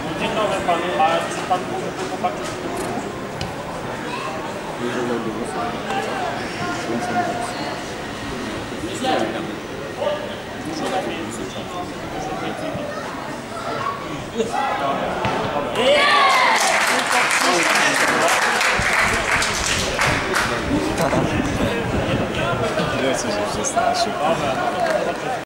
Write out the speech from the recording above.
Dzień dobry panu, a czy pan mógłby popatrzeć w tym?